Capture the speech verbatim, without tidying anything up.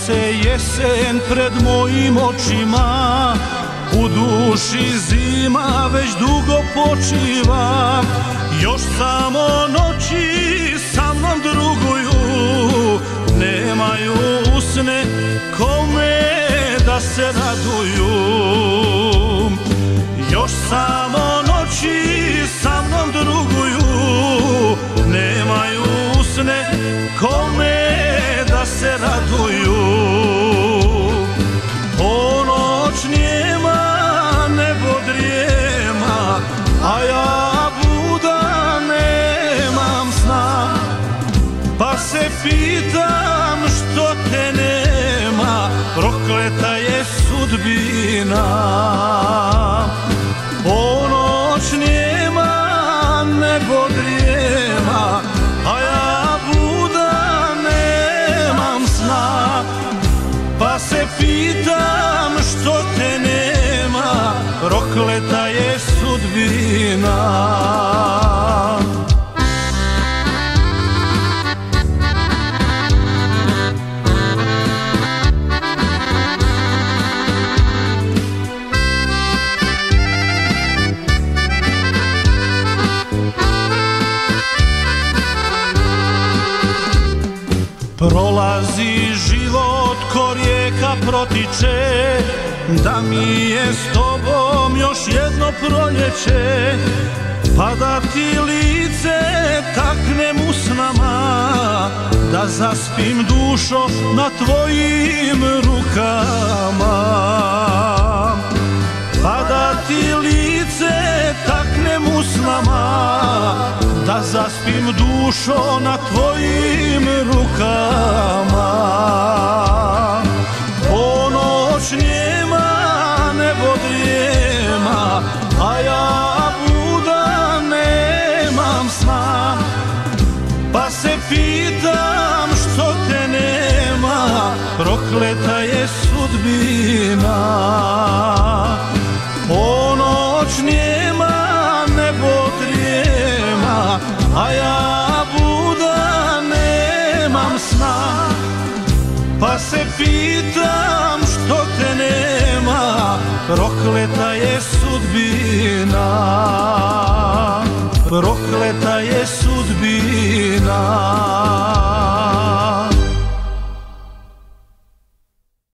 se jesen pred mojim očima, u duši zima već dugo počiva. Još samo noći sa mnom druguju, nemaju usne kome da se raduju. Još samo noći sa mnom druguju, nemaju usne kome da se raduju. Ponoć njema, nebo drijema, a ja budan nemam sna. Pa se pitam što te nema, prokleta je sudbina. Ponoć njema, nebo drijema, a ja budan nemam sna. Pa se pitam što te nema, prokleta je sudbina. Prolazi život ko rijeka protiče, da mi je s tobom još jedno proljeće. Pa da ti lice taknem usnama, da zaspim dušo na tvojim rukama. Pa da ti lice taknem usnama, da zaspim dušo na tvojim rukama. Ponoć njema, nebo drijema, a ja budan nemam sna. Pa se pitam što te nema, prokleta je sudbina. Ponoć njema, nebo drijema, a ja budan nemam sna. Pa se pitam što te nema, prokleta je sudbina. Prokleta je sudbina.